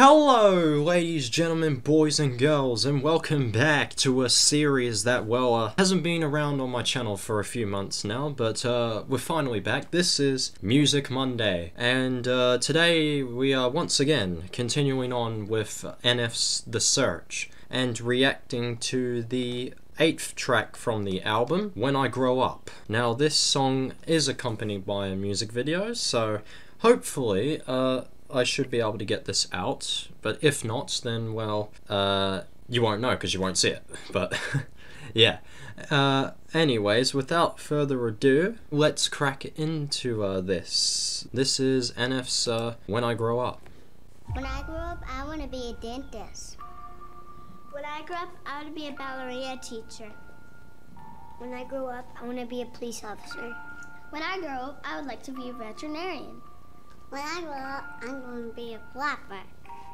Hello ladies, gentlemen, boys and girls, and welcome back to a series that, well, hasn't been around on my channel for a few months now, but we're finally back. This is Music Monday, and today we are once again continuing on with NF's The Search, and reacting to the 8th track from the album, When I Grow Up. Now this song is accompanied by a music video, so hopefully I should be able to get this out, but if not, then, well, you won't know because you won't see it, but yeah. Anyways, without further ado, let's crack into this. This is NF's When I Grow Up. When I grow up, I want to be a dentist. When I grow up, I want to be a ballerina teacher. When I grow up, I want to be a police officer. When I grow up, I would like to be a veterinarian. When I grow up, I'm going to be a flapper.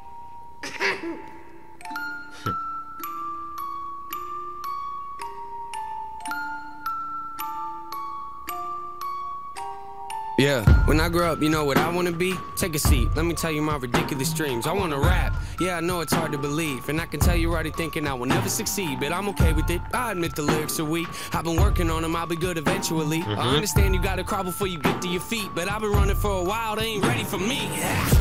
Yeah, when I grow up, you know what I want to be? Take a seat, let me tell you my ridiculous dreams. I want to rap, yeah, I know it's hard to believe. And I can tell you're already thinking I will never succeed, but I'm okay with it, I admit the lyrics are weak. I've been working on them, I'll be good eventually. I understand you gotta crawl before you get to your feet, but I've been running for a while, they ain't ready for me.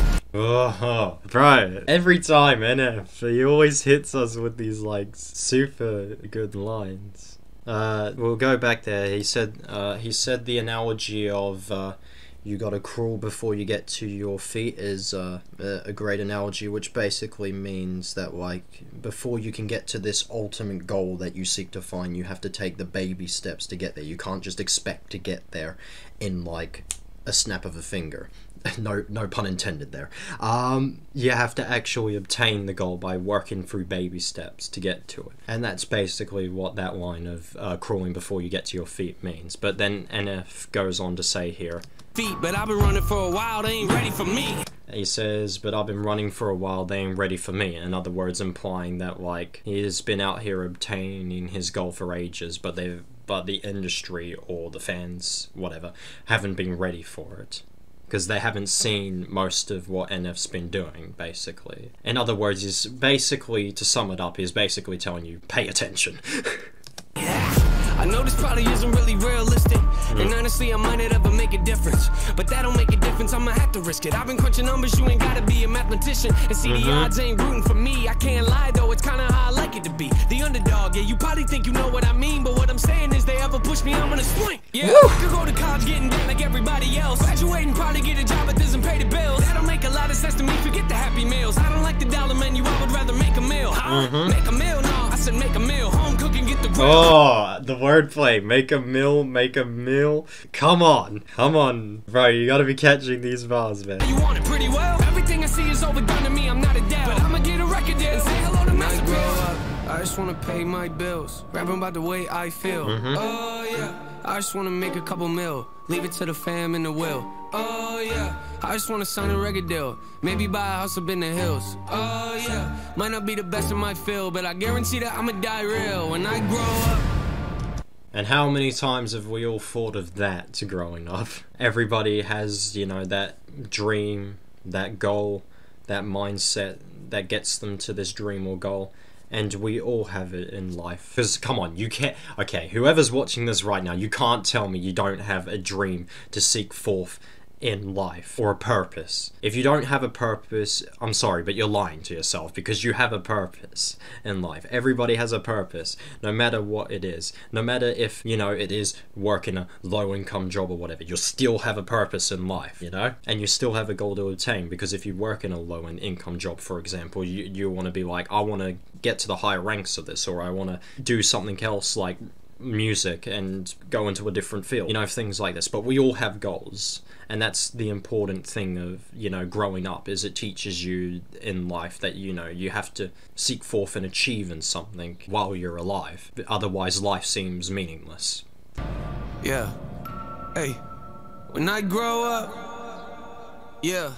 Oh, bro, every time NF, he always hits us with these, like, super good lines. We'll go back there. He said the analogy of you gotta crawl before you get to your feet is a great analogy, which basically means that, like, before you can get to this ultimate goal that you seek to find, you have to take the baby steps to get there. You can't just expect to get there in, like, a snap of a finger. No pun intended there. You have to actually obtain the goal by working through baby steps to get to it. And that's basically what that line of crawling before you get to your feet means. But then NF goes on to say here, but I've been running for a while, they ain't ready for me. He says, but I've been running for a while, they ain't ready for me. In other words, implying that, like, he's been out here obtaining his goal for ages, but the industry or the fans, whatever, haven't been ready for it. Because they haven't seen most of what NF's been doing, basically. In other words, he's basically, to sum it up, he's basically telling you, pay attention. I know this probably isn't really realistic, and honestly I might not ever make a difference, but that don't make a difference, I'ma have to risk it. I've been crunching numbers, you ain't gotta be a mathematician, and see the odds ain't rooting for me. I can't lie though, it's kinda how I like it to be, the underdog. Yeah, you probably think you know what I mean, but what I'm saying is they ever push me, I'm gonna swing. Yeah, I could go to college getting down like everybody else, graduating, probably get a job that doesn't pay the bills. That don't make a lot of sense to me, forget the happy meals. I don't like the dollar menu, I would rather make a meal. Make a meal, no, I said make a meal. Home cooking, get the grill. Oh, the wordplay. Make a meal. Come on, bro, you gotta be catching these bars, man. You want it pretty well. Everything I see is overdone to me, I'm not a dad, but I'ma get a record deal and say hello to my grow up. I just wanna pay my bills, rapping about the way I feel. Oh yeah, I just wanna make a couple mil, leave it to the fam in the will. Oh yeah, I just wanna sign a record deal, maybe buy a house up in the hills. Oh yeah, might not be the best in my field, but I guarantee that I'ma die real when I grow up. And how many times have we all thought of that growing up? Everybody has, you know, that dream, that goal, that mindset that gets them to this dream or goal. And we all have it in life. Because, come on, you can't... Okay, whoever's watching this right now, you can't tell me you don't have a dream to seek forth in life, or a purpose. If you don't have a purpose, I'm sorry, but you're lying to yourself, because you have a purpose in life. Everybody has a purpose, no matter what it is. No matter if, you know, it is working a low-income job or whatever, you'll still have a purpose in life, you know? And you still have a goal to attain, because if you work in a low-income job, for example, you want to be like, I want to get to the higher ranks of this, or I want to do something else like music and go into a different field, you know, things like this. But we all have goals, and that's the important thing of, you know, growing up, is it teaches you in life that, you know, you have to seek forth and achieve in something while you're alive, otherwise life seems meaningless. Yeah, hey, when I grow up, yeah,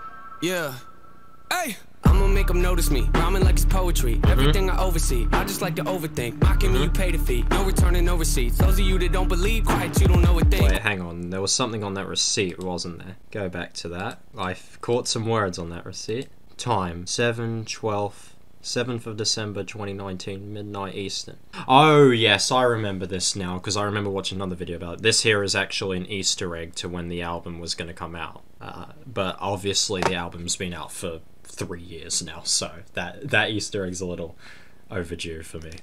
hey, I'ma make them notice me, rhyming like it's poetry. Everything I oversee, I just like to overthink. Mocking me, you pay the fee, no return and no receipts. Those of you that don't believe, quiet, you don't know a thing. Wait, hang on, there was something on that receipt, wasn't there? Go back to that. I caught some words on that receipt. time, 7th of December 2019, midnight Eastern. Oh yes, I remember this now, because I remember watching another video about it. This here is actually an Easter egg to when the album was going to come out. But obviously the album's been out for 3 years now, so that Easter egg's a little overdue for me.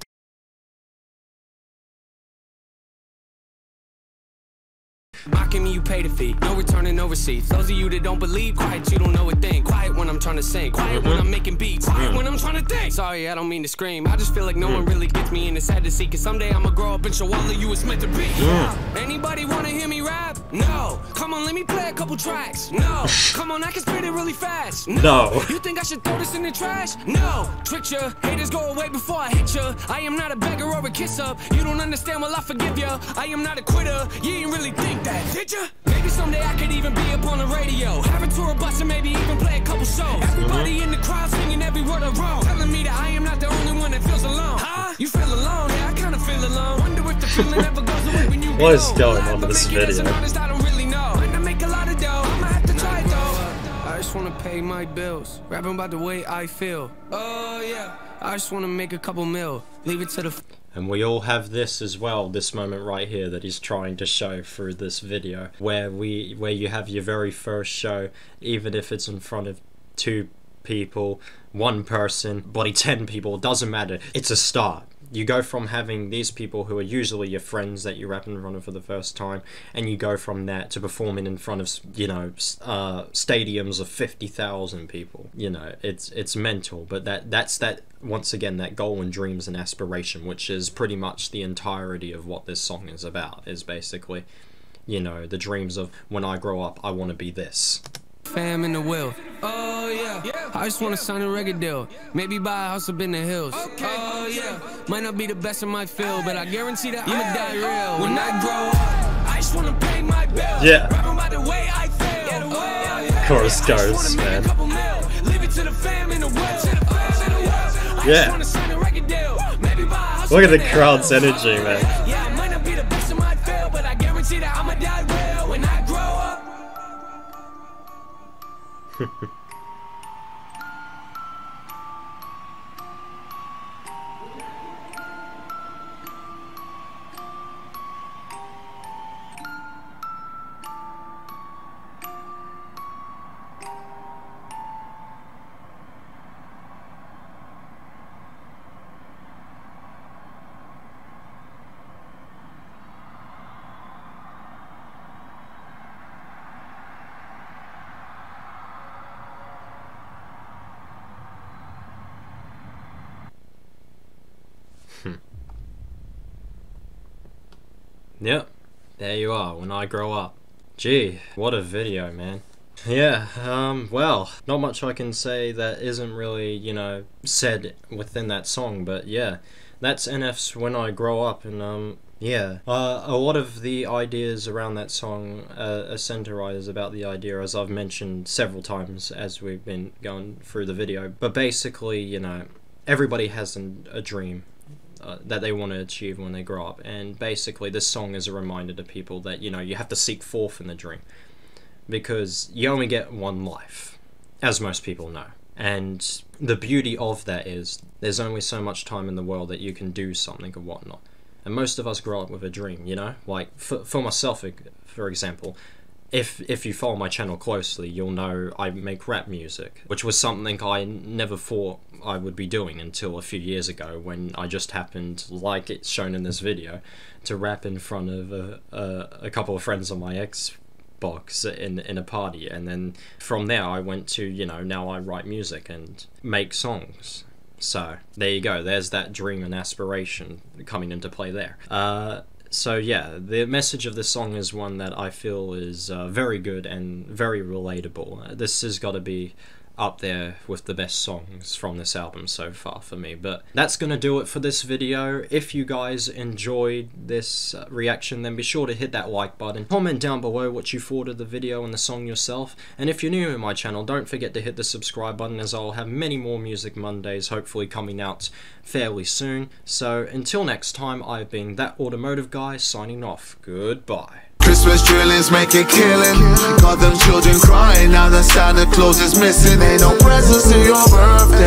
Mocking me, you pay the fee. No return and no receipts. Those of you that don't believe, quiet, you don't know a thing. Quiet when I'm trying to sing. Quiet when I'm making beats. Quiet when I'm trying to think. Sorry, I don't mean to scream. I just feel like no one really gets me, and it's sad to see. Cause someday I'ma grow up and show all of you it's meant to be. Anybody wanna hear me rap? No. Come on, let me play a couple tracks. No. Come on, I can spit it really fast. No. You think I should throw this in the trash? No. Trick ya. Haters go away before I hit ya. I am not a beggar or a kiss up. You don't understand, well I forgive ya. I am not a quitter. You ain't really think that. Did ya? Maybe someday I could even be up on the radio. Have a tour bus and maybe even play a couple shows. Everybody in the crowd singing every word I wrote. Telling me that I am not the only one that feels alone. Huh? You feel alone? Yeah, I kinda feel alone. Wonder if the feeling ever goes away when you get What is old. going on in this video? As an artist, I don't really know. When I make a lot of dough, I'ma have to try it though. I just wanna pay my bills. Rapping about the way I feel. Oh yeah. I just wanna make a couple mil. Leave it to the And we all have this as well, this moment right here that he's trying to show through this video, where you have your very first show, even if it's in front of 2 people, 1 person, bloody 10 people, it doesn't matter. It's a start. You go from having these people who are usually your friends that you rap in front of for the first time, and you go from that to performing in front of, you know, stadiums of 50,000 people. You know, it's mental, but that's once again, that goal and dreams and aspiration, which is pretty much the entirety of what this song is about, is basically, you know, the dreams of when I grow up, I want to be this. Fam in the will. Oh yeah. I just wanna sign a record deal. Maybe buy a house up in the hills. Oh yeah. Might not be the best in my field, but I guarantee that I'ma die real. When I grow up, I just wanna pay my bills. Yeah. Rapping by the way I feel. Chorus goes, man. Leave it to the fam in the will. Yeah. Look at the crowd's energy, man. Yeah, I might not be the best in my field, but I guarantee that I'ma die real when I grow up. Yep, there you are, when I grow up. Gee, what a video, man. Yeah, well, not much I can say that isn't really, you know, said within that song, but yeah, that's NF's When I Grow Up, and yeah, a lot of the ideas around that song are centerized about the idea, as I've mentioned several times as we've been going through the video, but basically, you know, everybody has a dream that they want to achieve when they grow up, and basically this song is a reminder to people that, you know, you have to seek forth in the dream, because you only get one life, as most people know, and the beauty of that is there's only so much time in the world that you can do something or whatnot, and most of us grow up with a dream, you know, like for myself, for example. If you follow my channel closely, you'll know I make rap music, which was something I never thought I would be doing until a few years ago, when I just happened, like it's shown in this video, to rap in front of a couple of friends on my Xbox in a party, and then from there I went to, you know, now I write music and make songs. So there you go, there's that dream and aspiration coming into play there. So yeah, the message of this song is one that I feel is very good and very relatable. This has got to be up there with the best songs from this album so far for me. But that's gonna do it for this video. If you guys enjoyed this reaction, then be sure to hit that like button. Comment down below what you thought of the video and the song yourself. And if you're new to my channel, don't forget to hit the subscribe button, as I'll have many more Music Mondays hopefully coming out fairly soon. So until next time, I've been That Automotive Guy signing off. Goodbye. Christmas drillings make it killing. Got them children crying, now the Santa Claus is missing. Ain't no presents to your birthday.